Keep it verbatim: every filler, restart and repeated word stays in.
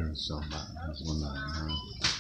สองบาทสองบาทนะ